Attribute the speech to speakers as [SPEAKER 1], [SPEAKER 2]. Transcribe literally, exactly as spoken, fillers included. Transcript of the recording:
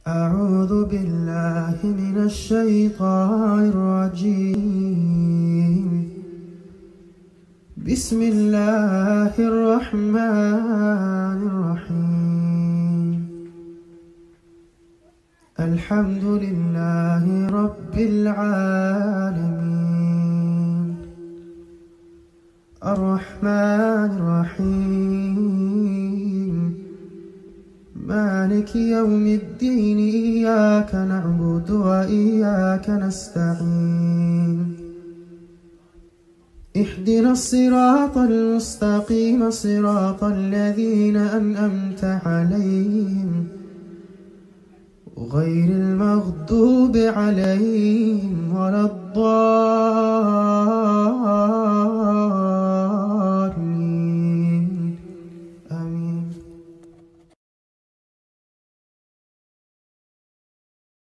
[SPEAKER 1] أعوذ بالله من الشيطان الرجيم. بسم الله الرحمن الرحيم. الحمد لله رب العالمين، الرحمن الرحيم، مالك يوم الدين. إياك نعبد وإياك نستعين. اهدنا الصراط المستقيم، صراط الذين أنعمت عليهم غير المغضوب عليهم ولا الضالين.